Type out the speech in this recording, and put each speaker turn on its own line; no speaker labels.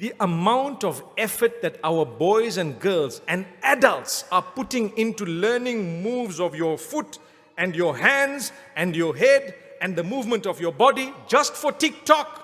the amount of effort that our boys and girls and adults are putting into learning moves of your foot and your hands and your head and the movement of your body just for TikTok.